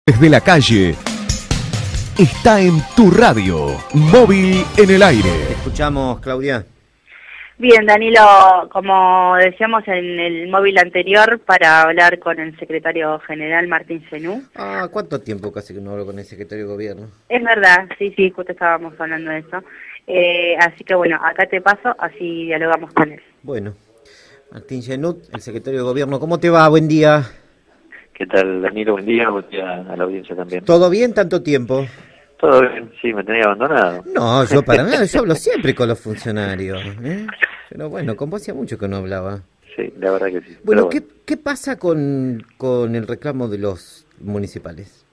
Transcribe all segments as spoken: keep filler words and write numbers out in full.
Desde la calle, está en tu radio, móvil en el aire. Te escuchamos, Claudia. Bien, Danilo, como decíamos en el móvil anterior, para hablar con el secretario general Martín Zenú. Ah, ¿cuánto tiempo casi que no hablo con el secretario de gobierno? Es verdad, sí, sí, justo estábamos hablando de eso. Eh, así que bueno, acá te paso, así dialogamos con él. Bueno, Martín Zenú, el secretario de gobierno, ¿cómo te va? Buen día. ¿Qué tal, Danilo? Buen día, buen día a la audiencia también. ¿Todo bien tanto tiempo? Todo bien, sí, me tenía abandonado. No, yo para nada, yo hablo siempre con los funcionarios, ¿eh? Pero bueno, con vos hacía mucho que no hablaba. Sí, la verdad que sí. Bueno, bueno. ¿qué, qué pasa con, con el reclamo de los municipales?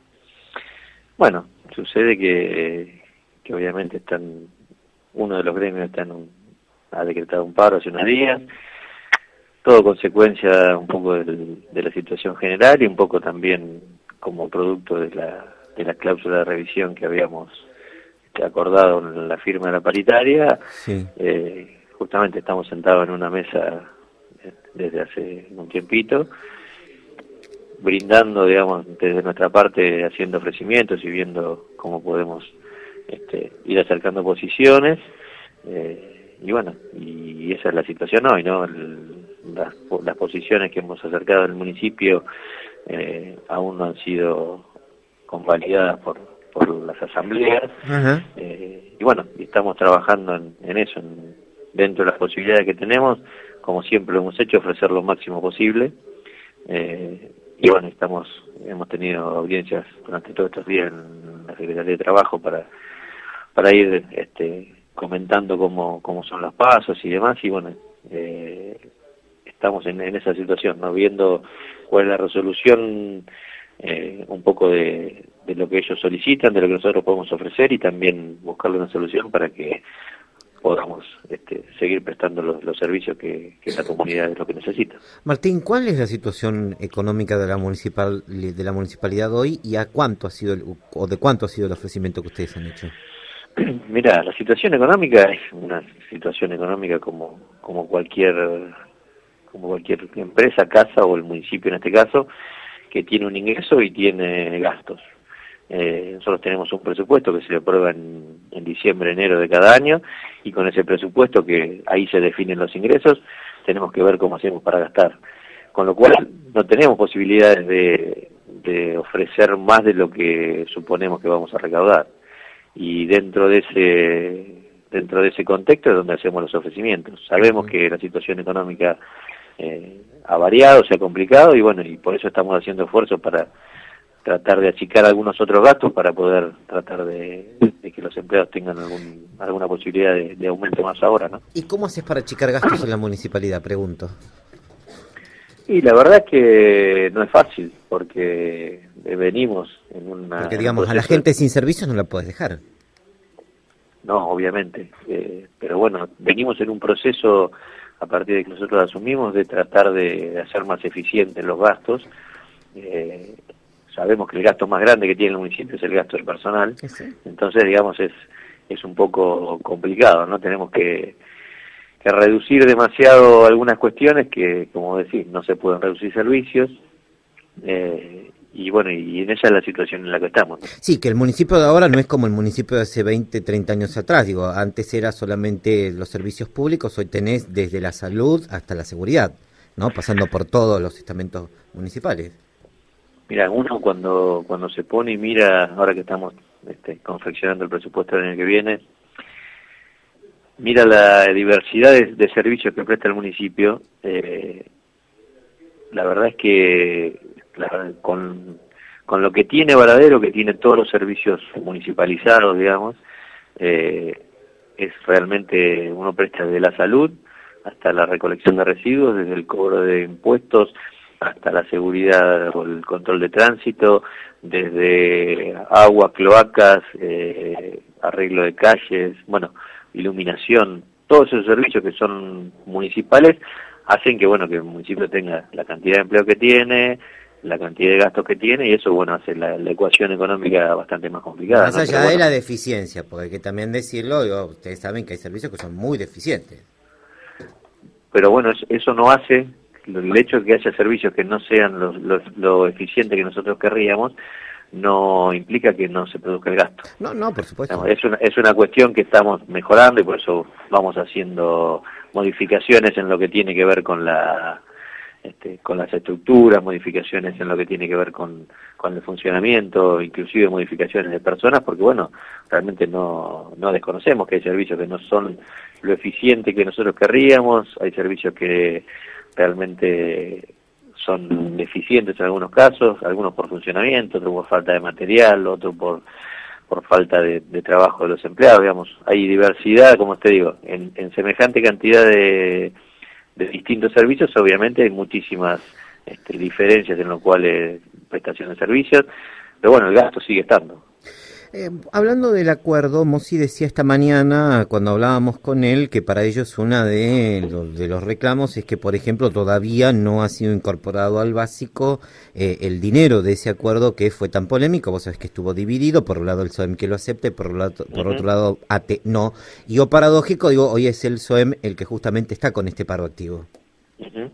Bueno, sucede que, que obviamente están, uno de los gremios está en un, ha decretado un paro hace unos días, todo consecuencia un poco del, de la situación general y un poco también como producto de la, de la cláusula de revisión que habíamos acordado en la firma de la paritaria. Sí. Eh, justamente estamos sentados en una mesa desde hace un tiempito, brindando, digamos, desde nuestra parte, haciendo ofrecimientos y viendo cómo podemos este, ir acercando posiciones, eh, y bueno, y esa es la situación hoy, ¿no? El, las, las posiciones que hemos acercado al municipio eh, aún no han sido convalidadas por, por las asambleas. Ajá. Eh, y bueno, estamos trabajando en, en eso, en, dentro de las posibilidades que tenemos, como siempre lo hemos hecho, ofrecer lo máximo posible. Eh, y bueno, estamos hemos tenido audiencias durante todos estos días en la Secretaría de Trabajo para para ir este, comentando cómo, cómo son los pasos y demás, y bueno, eh, estamos en, en esa situación, ¿no? Viendo cuál es la resolución, eh, un poco de, de lo que ellos solicitan, de lo que nosotros podemos ofrecer y también buscarle una solución para que podamos este, seguir prestando los, los servicios que, que la comunidad es lo que necesita. Martín, ¿cuál es la situación económica de la municipal de la municipalidad hoy y a cuánto ha sido el, o de cuánto ha sido el ofrecimiento que ustedes han hecho? Mira, la situación económica es una situación económica como como cualquier como cualquier empresa, casa o el municipio en este caso, que tiene un ingreso y tiene gastos. Eh, nosotros tenemos un presupuesto que se aprueba en, en diciembre, enero de cada año, y con ese presupuesto, que ahí se definen los ingresos, tenemos que ver cómo hacemos para gastar. Con lo cual no tenemos posibilidades de, de ofrecer más de lo que suponemos que vamos a recaudar. Y dentro de ese dentro de ese contexto es donde hacemos los ofrecimientos. Sabemos que la situación económica eh, ha variado, se ha complicado, y bueno, y por eso estamos haciendo esfuerzos para tratar de achicar algunos otros gastos para poder tratar de, de que los empleados tengan algún, alguna posibilidad de, de aumento más ahora, ¿no? ¿Y cómo haces para achicar gastos en la municipalidad? Pregunto. Y la verdad es que no es fácil, porque venimos en una... Porque digamos, a la gente sin servicios no la puedes dejar. No, obviamente, eh, pero bueno, venimos en un proceso, a partir de que nosotros asumimos, de tratar de, de hacer más eficientes los gastos. Eh, sabemos que el gasto más grande que tiene el municipio es el gasto del personal, sí. Entonces, digamos, es es un poco complicado, ¿no? Tenemos que, que reducir demasiado algunas cuestiones que, como decís, no se pueden reducir servicios, eh, y bueno, y en esa es la situación en la que estamos, ¿no? Sí, que el municipio de ahora no es como el municipio de hace veinte, treinta años atrás, digo, antes era solamente los servicios públicos, hoy tenés desde la salud hasta la seguridad, ¿no? Pasando por todos los estamentos municipales. Mira, uno cuando cuando se pone y mira, ahora que estamos este, confeccionando el presupuesto del año que viene, mira la diversidad de, de servicios que presta el municipio, eh, la verdad es que la, con, con lo que tiene Varadero, que tiene todos los servicios municipalizados, digamos, eh, es realmente, uno presta desde la salud hasta la recolección de residuos, desde el cobro de impuestos hasta la seguridad o el control de tránsito, desde agua, cloacas, eh, arreglo de calles, bueno, iluminación, todos esos servicios que son municipales hacen que, bueno, que el municipio tenga la cantidad de empleo que tiene, la cantidad de gastos que tiene, y eso, bueno, hace la, la ecuación económica bastante más complicada. Más ¿no? allá Pero, bueno, de la deficiencia, porque hay que también decirlo, digo, ustedes saben que hay servicios que son muy deficientes. Pero bueno, eso no hace el hecho de que haya servicios que no sean lo, lo, lo eficiente que nosotros querríamos, no implica que no se produzca el gasto. No, no, por supuesto. Es una, es una cuestión que estamos mejorando y por eso vamos haciendo modificaciones en lo que tiene que ver con la este, con las estructuras, modificaciones en lo que tiene que ver con, con el funcionamiento, inclusive modificaciones de personas, porque bueno, realmente no, no desconocemos que hay servicios que no son lo eficiente que nosotros querríamos, hay servicios que realmente son deficientes en algunos casos, algunos por funcionamiento, otros por falta de material, otros por por falta de, de trabajo de los empleados, digamos. Hay diversidad, como te digo, en, en semejante cantidad de, de distintos servicios, obviamente hay muchísimas este, diferencias en lo cual es prestación de servicios, pero bueno, el gasto sigue estando. Eh, hablando del acuerdo, Mossi decía esta mañana, cuando hablábamos con él, que para ellos una de los, de los reclamos es que, por ejemplo, todavía no ha sido incorporado al básico eh, el dinero de ese acuerdo que fue tan polémico. Vos sabés que estuvo dividido, por un lado el S O E M que lo acepte, por, lado, por uh-huh. otro lado A T E no. Y o paradójico, digo, hoy es el S O E M el que justamente está con este paro activo. Uh-huh.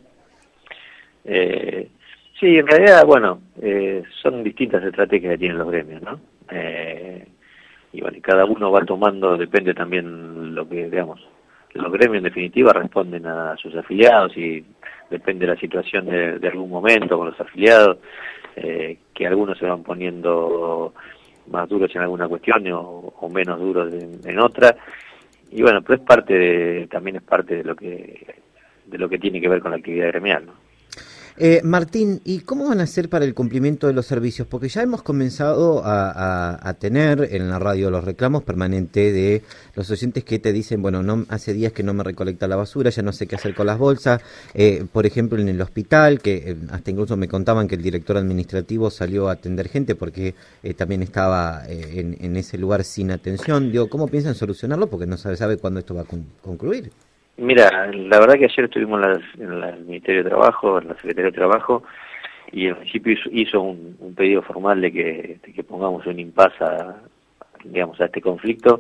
eh, sí, en realidad, bueno, eh, son distintas estrategias que tienen los gremios, ¿no? Eh, y bueno, y cada uno va tomando, depende también lo que, digamos, los gremios en definitiva responden a sus afiliados y depende de la situación de, de algún momento con los afiliados, eh, que algunos se van poniendo más duros en alguna cuestión o, o menos duros en, en otra, y bueno, pero es parte de, también es parte de lo que de lo que tiene que ver con la actividad gremial, ¿no? Eh, Martín, ¿y cómo van a hacer para el cumplimiento de los servicios? Porque ya hemos comenzado a, a, a tener en la radio los reclamos permanentes de los oyentes que te dicen, bueno, no hace días que no me recolecta la basura, ya no sé qué hacer con las bolsas. Eh, por ejemplo, en el hospital, que eh, hasta incluso me contaban que el director administrativo salió a atender gente porque eh, también estaba eh, en, en ese lugar sin atención. Digo, ¿cómo piensan solucionarlo? Porque no sabe, sabe cuándo esto va a con, concluir. Mira, la verdad que ayer estuvimos en, la, en la, el Ministerio de Trabajo, en la Secretaría de Trabajo, y el municipio hizo, hizo un, un pedido formal de que, de que pongamos un impasse a, digamos, a este conflicto.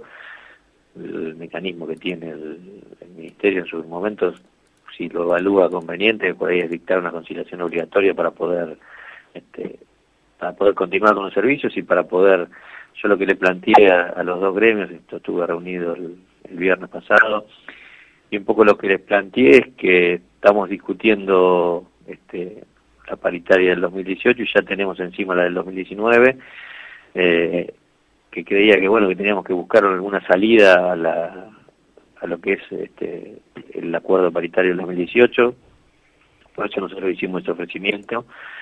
El mecanismo que tiene el, el Ministerio en sus momentos, si lo evalúa conveniente, por ahí es dictar una conciliación obligatoria para poder, este, para poder continuar con los servicios y para poder, yo lo que le planteé a, a los dos gremios, esto estuve reunido el, el viernes pasado, y un poco lo que les planteé es que estamos discutiendo este, la paritaria del dos mil dieciocho y ya tenemos encima la del dos mil diecinueve, eh, que creía que bueno que teníamos que buscar alguna salida a, la, a lo que es este, el acuerdo paritario del dos mil dieciocho, por eso nosotros hicimos este ofrecimiento,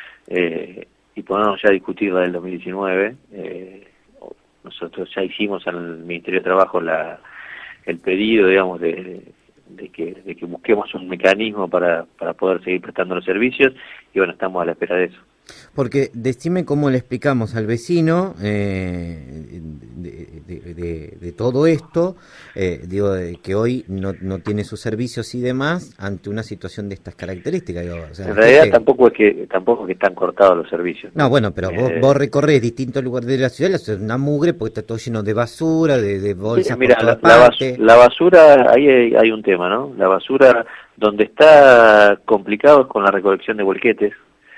eh, y ponernos ya a discutir la del dos mil diecinueve. Eh, nosotros ya hicimos al Ministerio de Trabajo la, el pedido, digamos, de de que de que busquemos un mecanismo para, para poder seguir prestando los servicios y bueno, estamos a la espera de eso. Porque decime cómo le explicamos al vecino eh, de, de, de, de todo esto, eh, digo, de que hoy no, no tiene sus servicios y demás ante una situación de estas características. Digo, o sea, en realidad gente... tampoco es que tampoco es que están cortados los servicios. No, bueno, pero eh... vos, vos recorres distintos lugares de la ciudad, es una mugre porque está todo lleno de basura, de, de bolsas. Sí, mira, por toda la, parte. la basura, ahí hay, hay un tema, ¿no? La basura, donde está complicado es con la recolección de volquetes.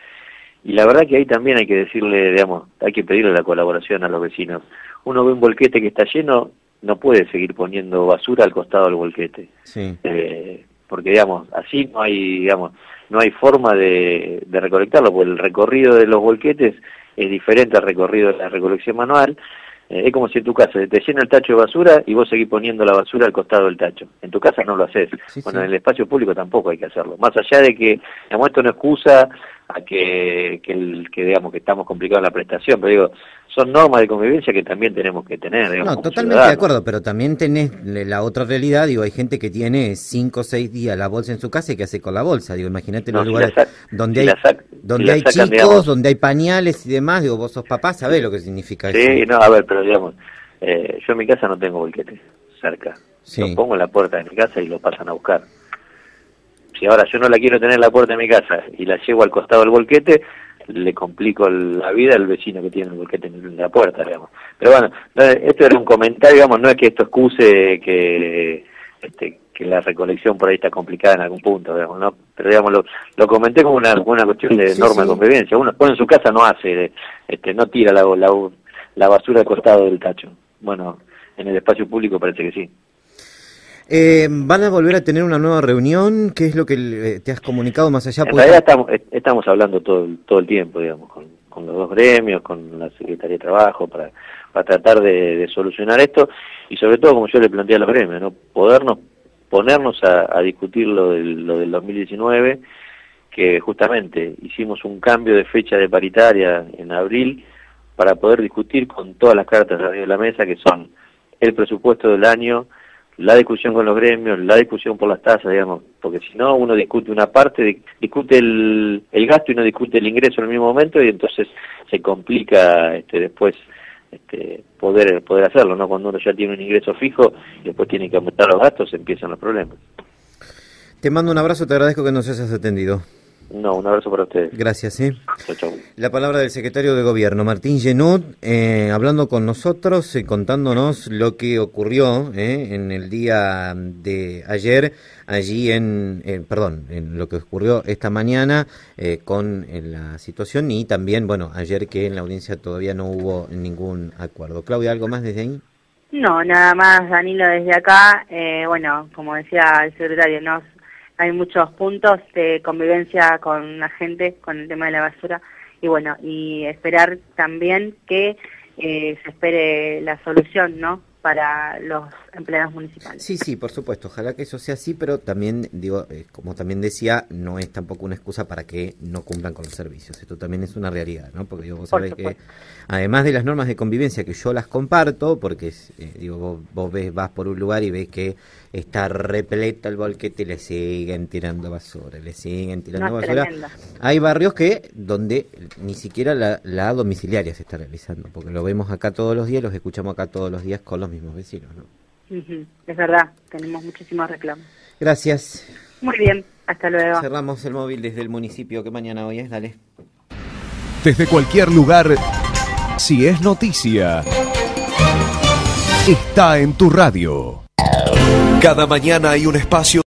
Y la verdad que ahí también hay que decirle, digamos, hay que pedirle la colaboración a los vecinos. Uno ve un volquete que está lleno, no puede seguir poniendo basura al costado del volquete. Sí. Eh, porque, digamos, así no hay, digamos, no hay forma de, de recolectarlo, porque el recorrido de los volquetes es diferente al recorrido de la recolección manual. Eh, es como si en tu casa te llena el tacho de basura y vos seguís poniendo la basura al costado del tacho. En tu casa no lo haces. Sí, bueno, sí. en el espacio público tampoco hay que hacerlo. Más allá de que, digamos, esto no excusa a que, que, el, que digamos que estamos complicados en la prestación, pero digo, son normas de convivencia que también tenemos que tener. Digamos, no, totalmente de acuerdo, pero también tenés la otra realidad, digo, hay gente que tiene cinco o seis días la bolsa en su casa y ¿qué hace con la bolsa? Digo, imagínate no, los si lugares sac, donde si hay, sac, donde si hay sacan, chicos, digamos, donde hay pañales y demás, digo, vos sos papá, sabés lo que significa sí, eso. Sí, no, a ver, pero digamos, eh, yo en mi casa no tengo volquete cerca. Sí. Lo pongo en la puerta de mi casa y lo pasan a buscar. Si ahora yo no la quiero tener en la puerta de mi casa y la llevo al costado del volquete, le complico la vida al vecino que tiene el volquete en la puerta, digamos. Pero bueno, esto era un comentario, digamos, no es que esto excuse que, este, que la recolección por ahí está complicada en algún punto, digamos, ¿no? Pero digamos, lo, lo comenté como una, una cuestión de sí, norma sí. de convivencia. Uno, uno en su casa no hace, este, no tira la, la, la basura al costado del tacho. Bueno, en el espacio público parece que sí. Eh, ¿Van a volver a tener una nueva reunión? ¿Qué es lo que eh, te has comunicado más allá? En realidad estamos, estamos hablando todo, todo el tiempo, digamos, con, con los dos gremios, con la Secretaría de Trabajo, para, para tratar de, de solucionar esto, y sobre todo, como yo le planteé a los gremios, ¿no? Podernos, ponernos a, a discutir lo del, lo del dos mil diecinueve, que justamente hicimos un cambio de fecha de paritaria en abril, para poder discutir con todas las cartas arriba de la mesa, que son el presupuesto del año, la discusión con los gremios, la discusión por las tasas, digamos, porque si no, uno discute una parte, discute el, el gasto y no discute el ingreso en el mismo momento, y entonces se complica este, después este, poder poder hacerlo, ¿no? Cuando uno ya tiene un ingreso fijo y después tiene que aumentar los gastos, empiezan los problemas. Te mando un abrazo, te agradezco que nos hayas atendido. No, un abrazo para ustedes. Gracias, ¿eh? Chau, chau. La palabra del secretario de Gobierno, Martín Genot, eh, hablando con nosotros, eh, contándonos lo que ocurrió eh, en el día de ayer, allí en, eh, perdón, en lo que ocurrió esta mañana eh, con eh, la situación, y también, bueno, ayer que en la audiencia todavía no hubo ningún acuerdo. Claudia, ¿algo más desde ahí? No, nada más, Danilo, desde acá. Eh, bueno, como decía el secretario, nos hay muchos puntos de convivencia con la gente, con el tema de la basura, y bueno, y esperar también que eh, se espere la solución, ¿no?, para los empleados municipales. Sí, sí, por supuesto, ojalá que eso sea así, pero también, digo, eh, como también decía, no es tampoco una excusa para que no cumplan con los servicios. Esto también es una realidad, ¿no? Porque digo, vos sabés que, además de las normas de convivencia, que yo las comparto, porque, eh, digo, vos, vos ves, vas por un lugar y ves que está repleto el volquete y le siguen tirando basura, le siguen tirando No, basura. tremenda. Hay barrios que donde ni siquiera la, la domiciliaria se está realizando, porque lo vemos acá todos los días, los escuchamos acá todos los días con los mismos vecinos, ¿no? Uh-huh. Es verdad, tenemos muchísimos reclamos. Gracias. Muy bien, hasta luego. Cerramos el móvil desde el municipio, que mañana hoy es, dale. Desde cualquier lugar, si es noticia, está en tu radio. Cada mañana hay un espacio